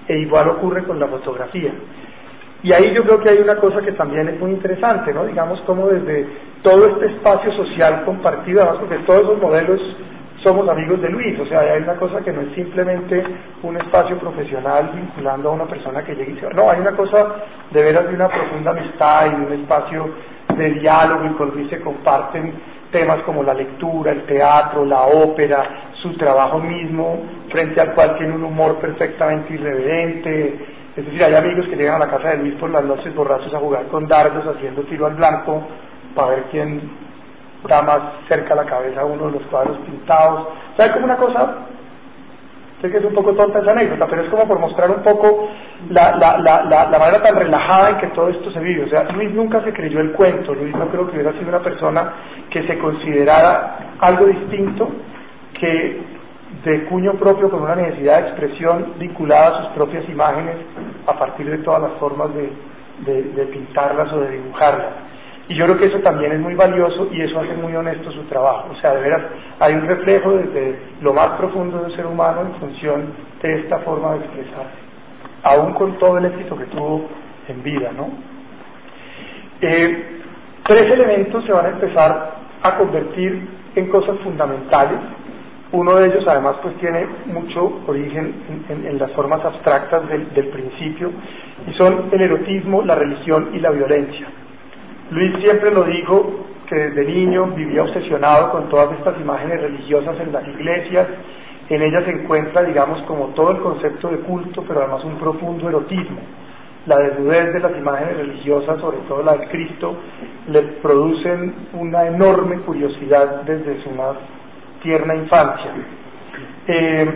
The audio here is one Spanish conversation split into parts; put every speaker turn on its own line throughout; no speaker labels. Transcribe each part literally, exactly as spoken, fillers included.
e igual ocurre con la fotografía. Y ahí yo creo que hay una cosa que también es muy interesante, ¿no? Digamos como desde todo este espacio social compartido, además porque todos esos modelos somos amigos de Luis, o sea, hay una cosa que no es simplemente un espacio profesional vinculando a una persona que llegue y se va, no, hay una cosa de veras de una profunda amistad y de un espacio de diálogo, y con Luis se comparten temas como la lectura, el teatro, la ópera, su trabajo mismo, frente al cual tiene un humor perfectamente irreverente. Es decir, hay amigos que llegan a la casa de Luis por las noches borrachos a jugar con dardos, haciendo tiro al blanco, para ver quién da más cerca a la cabeza a uno de los cuadros pintados. O sea, es como una cosa, sé que es un poco tonta esa anécdota, pero es como por mostrar un poco la, la, la, la, la manera tan relajada en que todo esto se vive. O sea, Luis nunca se creyó el cuento, Luis no creo que hubiera sido una persona que se considerara algo distinto que de cuño propio, con una necesidad de expresión vinculada a sus propias imágenes a partir de todas las formas de, de, de pintarlas o de dibujarlas. Y yo creo que eso también es muy valioso y eso hace muy honesto su trabajo. O sea, de veras, hay un reflejo desde lo más profundo del ser humano en función de esta forma de expresarse, aún con todo el éxito que tuvo en vida, ¿no? Eh, tres elementos se van a empezar a convertir en cosas fundamentales. Uno de ellos además pues tiene mucho origen en, en, en las formas abstractas del, del principio, y son el erotismo, la religión y la violencia. Luis siempre lo dijo, que desde niño vivía obsesionado con todas estas imágenes religiosas en las iglesias. En ellas se encuentra, digamos, como todo el concepto de culto, pero además un profundo erotismo. La desnudez de las imágenes religiosas, sobre todo la de Cristo, le producen una enorme curiosidad desde su más tierna infancia. Eh,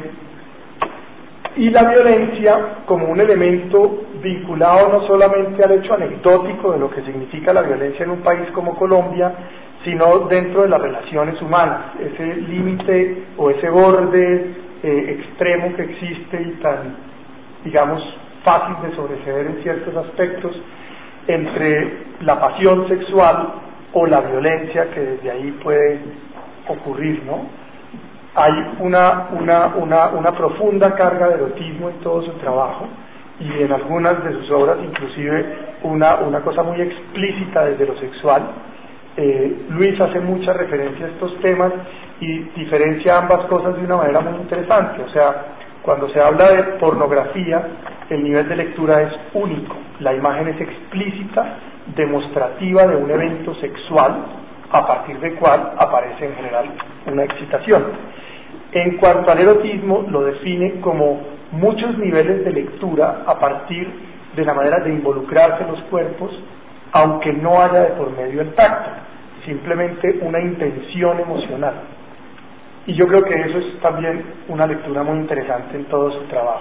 y la violencia como un elemento vinculado no solamente al hecho anecdótico de lo que significa la violencia en un país como Colombia, sino dentro de las relaciones humanas, ese límite o ese borde eh, extremo que existe y tan, digamos, fácil de sobreceder en ciertos aspectos entre la pasión sexual o la violencia que desde ahí puede ocurrir, ¿no? Hay una, una, una, una profunda carga de erotismo en todo su trabajo, y en algunas de sus obras inclusive una, una cosa muy explícita desde lo sexual. Eh, Luis hace mucha referencia a estos temas y diferencia ambas cosas de una manera muy interesante. O sea, cuando se habla de pornografía, el nivel de lectura es único, la imagen es explícita, demostrativa de un evento sexual, a partir del cual aparece en general una excitación. En cuanto al erotismo, lo define como muchos niveles de lectura a partir de la manera de involucrarse en los cuerpos, aunque no haya de por medio el tacto, simplemente una intención emocional. Y yo creo que eso es también una lectura muy interesante en todo su trabajo.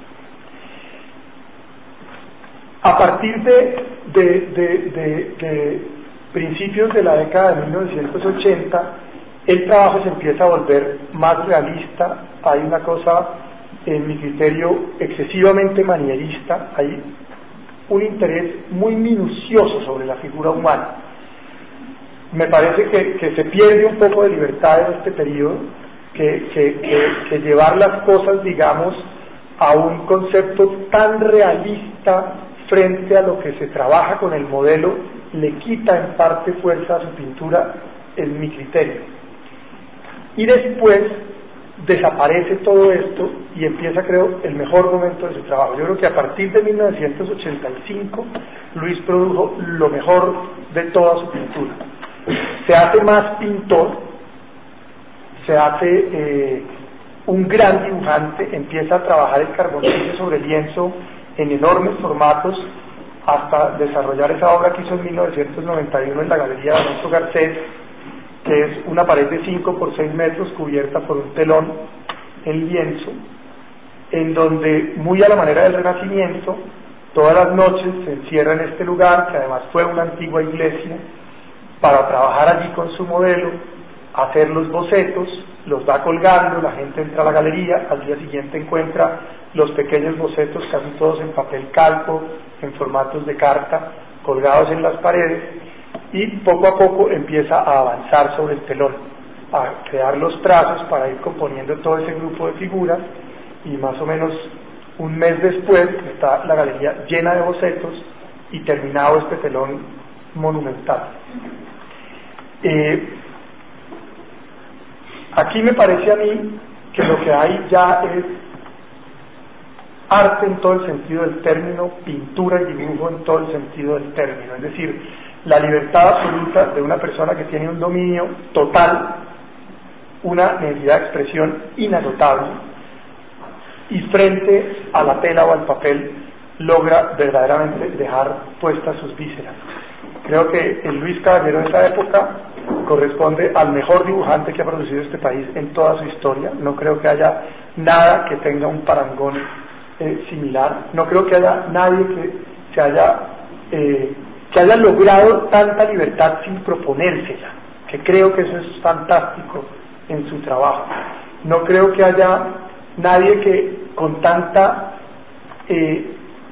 A partir de, de, de, de, de principios de la década de mil novecientos ochenta, el trabajo se empieza a volver más realista. Hay una cosa, en mi criterio, excesivamente manierista. Hay un interés muy minucioso sobre la figura humana. Me parece que, que se pierde un poco de libertad en este periodo, que, que, que, que llevar las cosas, digamos, a un concepto tan realista frente a lo que se trabaja con el modelo, le quita en parte fuerza a su pintura, en mi criterio. Y después desaparece todo esto y empieza, creo, el mejor momento de su trabajo. Yo creo que a partir de mil novecientos ochenta y cinco Luis produjo lo mejor de toda su pintura. Se hace más pintor, se hace eh, un gran dibujante, empieza a trabajar el carboncillo sobre lienzo en enormes formatos, hasta desarrollar esa obra que hizo en mil novecientos noventa y uno en la Galería de Alonso Garcés, que es una pared de cinco por seis metros cubierta por un telón en lienzo, en donde, muy a la manera del Renacimiento, todas las noches se encierra en este lugar, que además fue una antigua iglesia, para trabajar allí con su modelo, hacer los bocetos, los va colgando, la gente entra a la galería, al día siguiente encuentra los pequeños bocetos, casi todos en papel calco, en formatos de carta, colgados en las paredes, y poco a poco empieza a avanzar sobre el telón, a crear los trazos para ir componiendo todo ese grupo de figuras, y más o menos Un mes después está la galería llena de bocetos y terminado este telón monumental. Eh, aquí me parece a mí que lo que hay ya es arte en todo el sentido del término, pintura y dibujo en todo el sentido del término, es decir, la libertad absoluta de una persona que tiene un dominio total, una necesidad de expresión inagotable, y frente a la tela o al papel logra verdaderamente dejar puestas sus vísceras. Creo que el Luis Caballero de esa época corresponde al mejor dibujante que ha producido este país en toda su historia. No creo que haya nada que tenga un parangón eh, similar. No creo que haya nadie que se haya eh, que haya logrado tanta libertad sin proponérsela, que creo que eso es fantástico en su trabajo. No creo que haya nadie que con tanta eh,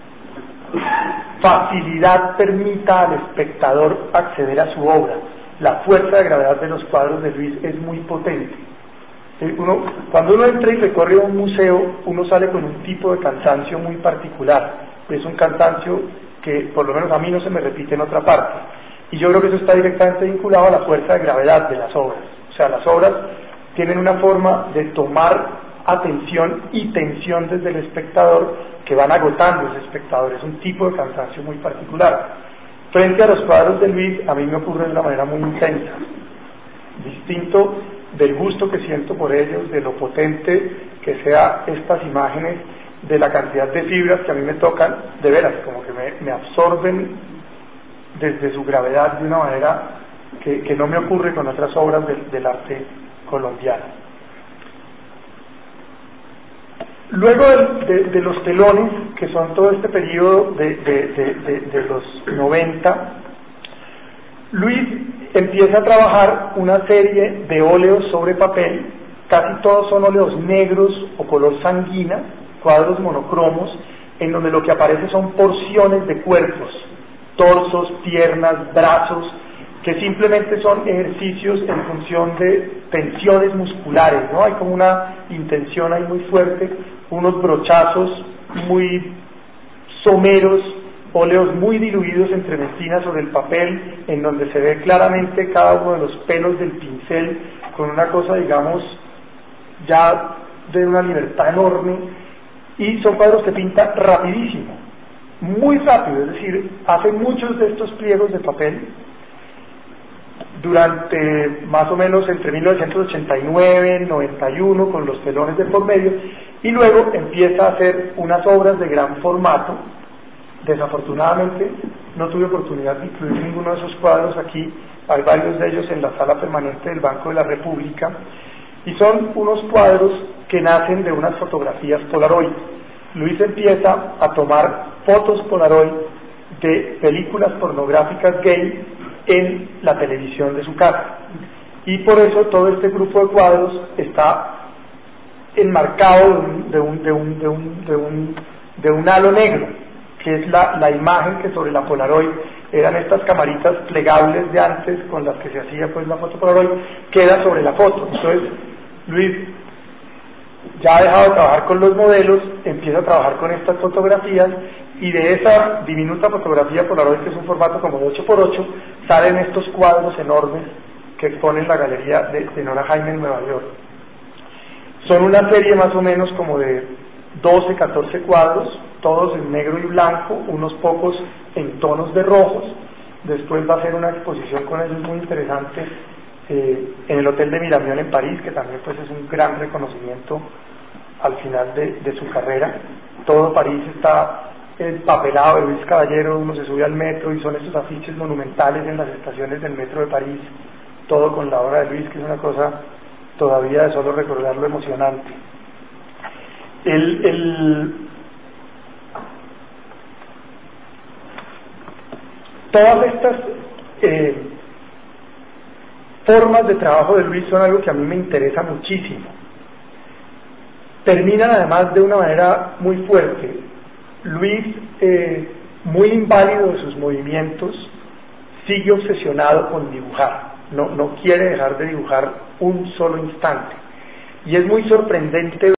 facilidad permita al espectador acceder a su obra. La fuerza de gravedad de los cuadros de Luis es muy potente. Uno, cuando uno entra y recorre un museo, uno sale con un tipo de cansancio muy particular. Es un cansancio que por lo menos a mí no se me repite en otra parte. Y yo creo que eso está directamente vinculado a la fuerza de gravedad de las obras. O sea, las obras tienen una forma de tomar atención y tensión desde el espectador que van agotando a ese espectador. Es un tipo de cansancio muy particular. Frente a los cuadros de Luis, a mí me ocurre de una manera muy intensa, distinto del gusto que siento por ellos, de lo potente que sea estas imágenes, de la cantidad de fibras que a mí me tocan, de veras, como que me, me absorben desde su gravedad de una manera que, que no me ocurre con otras obras del, del arte colombiano. Luego de, de, de los telones, que son todo este periodo de, de, de, de, de los noventa, Luis empieza a trabajar una serie de óleos sobre papel, casi todos son óleos negros o color sanguina, cuadros monocromos, en donde lo que aparece son porciones de cuerpos, torsos, piernas, brazos, que simplemente son ejercicios en función de tensiones musculares, ¿no? Hay como una intención ahí muy fuerte, unos brochazos muy someros, óleos muy diluidos entre mentinas sobre el papel, en donde se ve claramente cada uno de los pelos del pincel, con una cosa, digamos, ya de una libertad enorme, y son cuadros que pinta rapidísimo, muy rápido, es decir, hace muchos de estos pliegos de papel durante más o menos entre mil novecientos ochenta y nueve, noventa y uno, con los telones de por medio, y luego empieza a hacer unas obras de gran formato. Desafortunadamente no tuve oportunidad de incluir ninguno de esos cuadros aquí, hay varios de ellos en la sala permanente del Banco de la República, y son unos cuadros que nacen de unas fotografías Polaroid. Luis empieza a tomar fotos Polaroid de películas pornográficas gay en la televisión de su casa, y por eso todo este grupo de cuadros está enmarcado de un, de un, de un, de un, de un, de un halo negro, que es la, la imagen que sobre la Polaroid eran estas camaritas plegables de antes con las que se hacía pues la foto Polaroid, queda sobre la foto. Entonces Luis ya ha dejado de trabajar con los modelos, empieza a trabajar con estas fotografías, y de esa diminuta fotografía Polaroid, que es un formato como de ocho por ocho, salen estos cuadros enormes que exponen la galería de, de Nora Jaime en Nueva York. Son una serie más o menos como de doce, catorce cuadros, todos en negro y blanco, unos pocos en tonos de rojos. Después va a hacer una exposición con ellos muy interesante eh, en el Hotel de Miramión en París, que también pues es un gran reconocimiento al final de, de su carrera. Todo París está empapelado de Luis Caballero, uno se sube al metro y son estos afiches monumentales en las estaciones del metro de París, todo con la obra de Luis, que es una cosa todavía de solo recordarlo emocionante. El, el, todas estas eh, formas de trabajo de Luis son algo que a mí me interesa muchísimo. Terminan además de una manera muy fuerte. Luis, eh, muy inválido de sus movimientos, sigue obsesionado con dibujar, no, no quiere dejar de dibujar un solo instante, y es muy sorprendente